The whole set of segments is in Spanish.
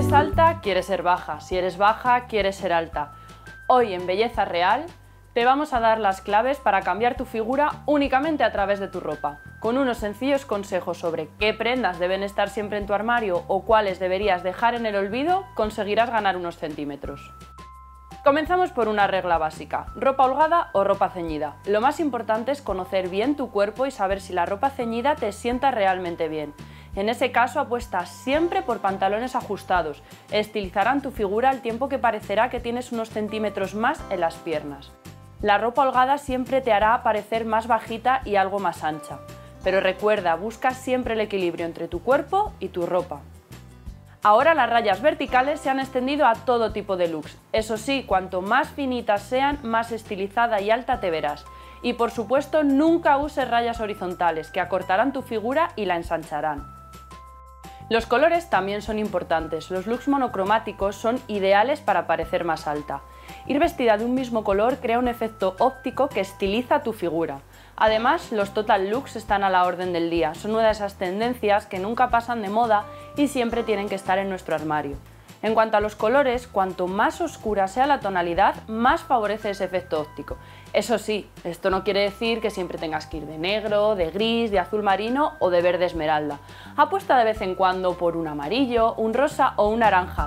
eres alta, quieres ser baja. Si eres baja, quieres ser alta. Hoy en Belleza Real te vamos a dar las claves para cambiar tu figura únicamente a través de tu ropa, con unos sencillos consejos sobre qué prendas deben estar siempre en tu armario o cuáles deberías dejar en el olvido, conseguirás ganar unos centímetros. Comenzamos por una regla básica: ropa holgada o ropa ceñida. Lo más importante es conocer bien tu cuerpo y saber si la ropa ceñida te sienta realmente bien. En ese caso, apuesta siempre por pantalones ajustados. Estilizarán tu figura al tiempo que parecerá que tienes unos centímetros más en las piernas. La ropa holgada siempre te hará parecer más bajita y algo más ancha. Pero recuerda, busca siempre el equilibrio entre tu cuerpo y tu ropa. Ahora las rayas verticales se han extendido a todo tipo de looks. Eso sí, cuanto más finitas sean, más estilizada y alta te verás. Y por supuesto, nunca uses rayas horizontales, que acortarán tu figura y la ensancharán. Los colores también son importantes. Los looks monocromáticos son ideales para parecer más alta. Ir vestida de un mismo color crea un efecto óptico que estiliza tu figura. Además, los total looks están a la orden del día. Son una de esas tendencias que nunca pasan de moda y siempre tienen que estar en nuestro armario. En cuanto a los colores, cuanto más oscura sea la tonalidad, más favorece ese efecto óptico. Eso sí, esto no quiere decir que siempre tengas que ir de negro, de gris, de azul marino o de verde esmeralda. Apuesta de vez en cuando por un amarillo, un rosa o un naranja.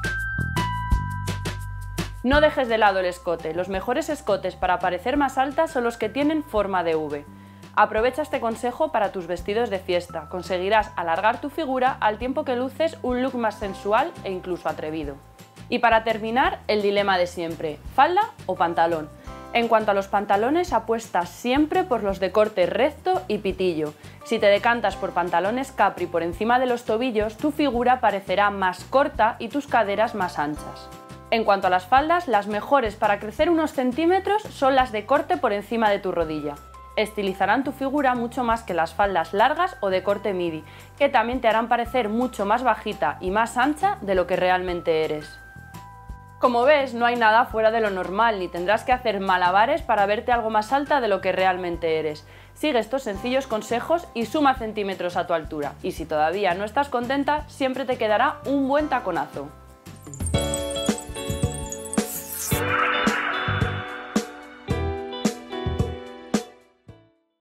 No dejes de lado el escote. Los mejores escotes para parecer más alta son los que tienen forma de V. Aprovecha este consejo para tus vestidos de fiesta. Conseguirás alargar tu figura al tiempo que luces un look más sensual e incluso atrevido. Y para terminar, el dilema de siempre: ¿falda o pantalón? En cuanto a los pantalones, apuesta siempre por los de corte recto y pitillo. Si te decantas por pantalones capri por encima de los tobillos, tu figura parecerá más corta y tus caderas más anchas. En cuanto a las faldas, las mejores para crecer unos centímetros son las de corte por encima de tu rodilla. Estilizarán tu figura mucho más que las faldas largas o de corte midi, que también te harán parecer mucho más bajita y más ancha de lo que realmente eres. Como ves, no hay nada fuera de lo normal, ni tendrás que hacer malabares para verte algo más alta de lo que realmente eres. Sigue estos sencillos consejos y suma centímetros a tu altura. Y si todavía no estás contenta, siempre te quedará un buen taconazo.